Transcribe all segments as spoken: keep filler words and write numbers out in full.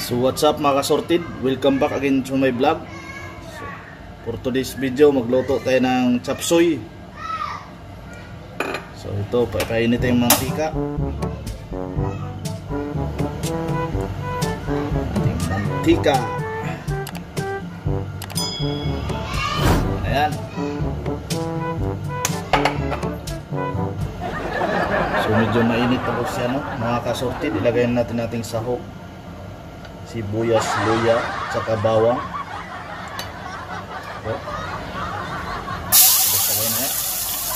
So what's up mga kasorted, welcome back again to my vlog. So, for today's video magluto tayo ng chapsuy. So ito, papainit tayong mantika. Ating mantika. Ayan. So medyo mainit na po siya, no? Mga kasorted, ilagay natin nating sahog, sibuyas, luya, tsaka bawang. Okay. Basta na yan.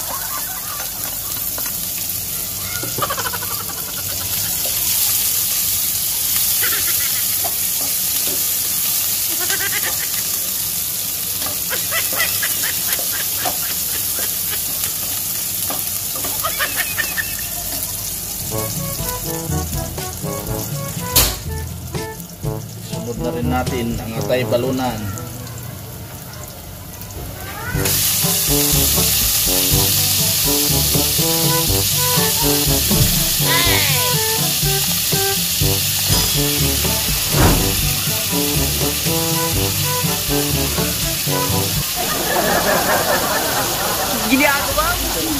Sunod na rin natin ang atay balunan. Gini ako ba?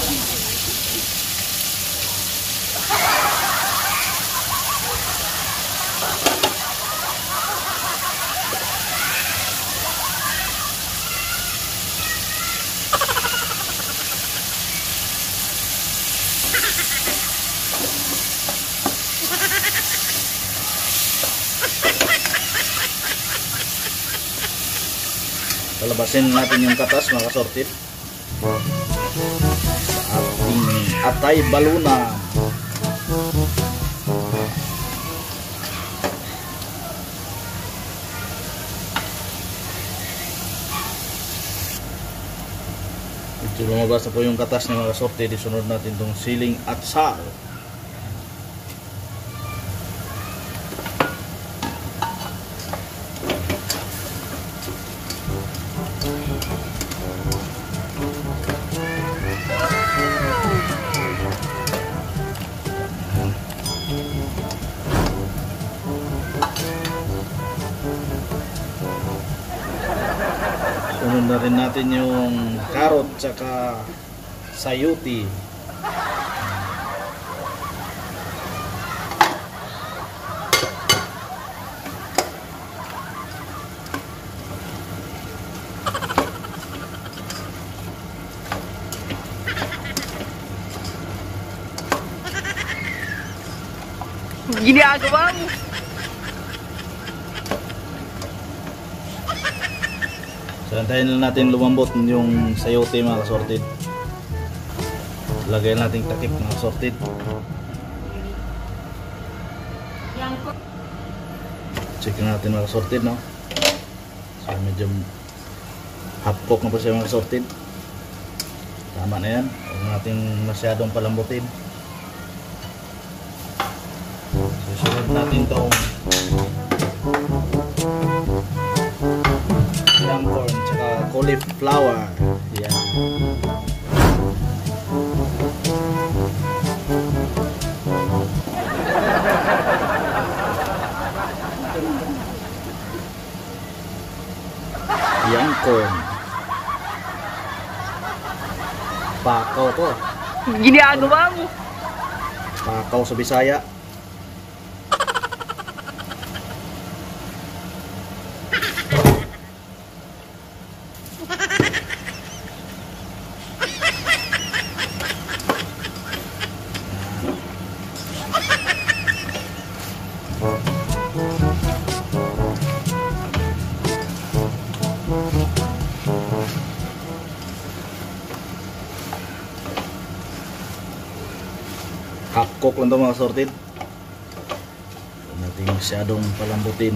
Palabasin natin yung katas mga kasortit sa ating atay balunan. Medyo lumabas na po yung katas ng mga kasortit. Isunod natin itong siling at sal. Sunod na rin natin yung carrot tsaka sayuti. Ginagawa mo. So antayin na natin lumambot yung sayote mga kasorted. Lagay natin takip mga kasorted. Check natin mga kasorted, no? So medyo half cook na po siya mga kasorted. Tama na yan. Huwag natin masyadong palambutin. So sunod natin itong young corn tsaka cauliflower. Yan. Young corn. Pakaw to. Ginagawa mo. Pakaw sa Bisaya. Half cook lang ito mga sorted. Huwag natin masyadong palambutin.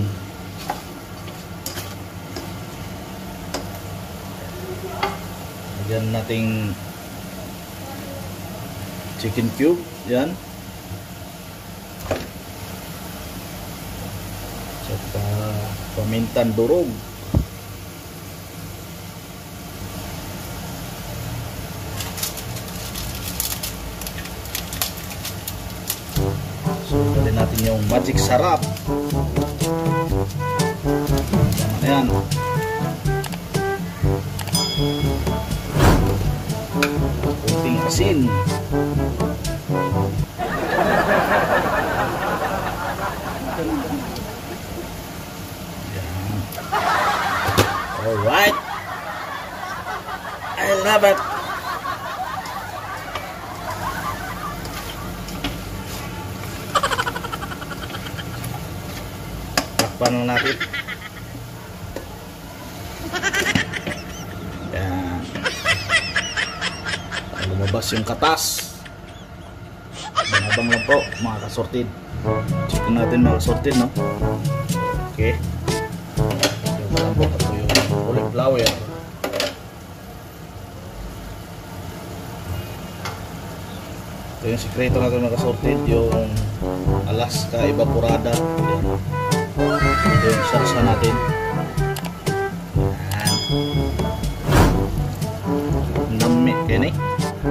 Lagyan nating chicken cube. Yan. Tsaka pamintan durog. So, dali natin yung magic sarap. na yan. Kunting asin. Yan. Alright. I love it. Takpan lang natin. Yan. Lumabas yung katas. Abang lang po mga kasortid. Chicken natin mga kasortid, no? Okay. Yung lang po ito yung cauliflower. Ito yung sikreto natin mga kasortid, yung Alaska evaporada. Yan. Ito yung sarsa natin. Yan. Nami yan eh.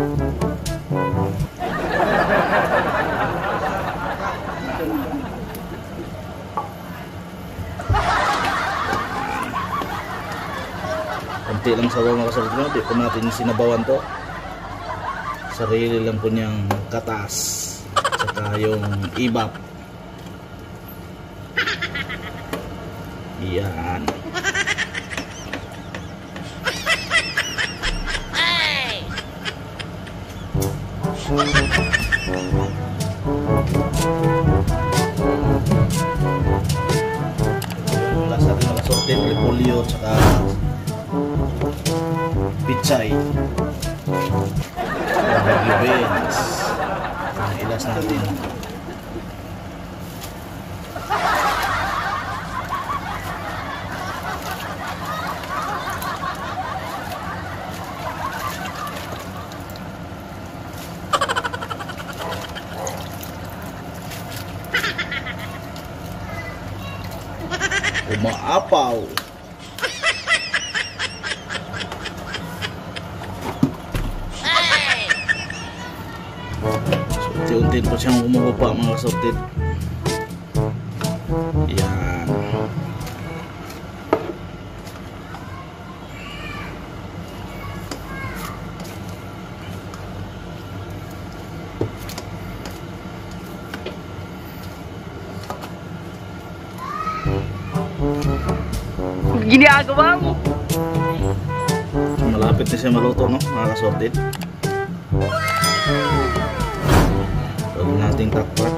Kunti lang sabaw mga kasortid, no? Di po natin sinabawan to. Sarili lang po niyang katas. Saka yung ibap. Yan. Hey! Yung lasa rin mga kasortid, repolyo, saka pichay. Bagyo beans. Ang ilas natin. Umaapaw. Unti-unti po siyang umuupa mga kasortid. Yan. Ginagawa mo. Malapit na siya maluto, no mga kasortid. Huwag nating takpat.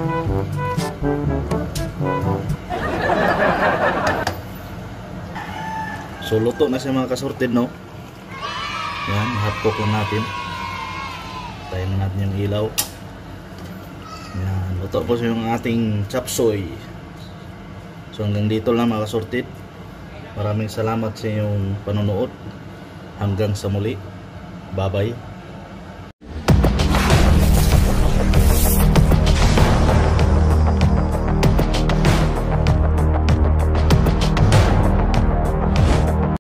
So luto na siya mga kasortid, no. Yan, hotpot lang natin. Tayin na natin yung ilaw. Yan, luto po siya yung ating chop suey. So hanggang dito lang mga kasortid. Maraming salamat sa inyong panonood. Hanggang sa muli. Bye bye.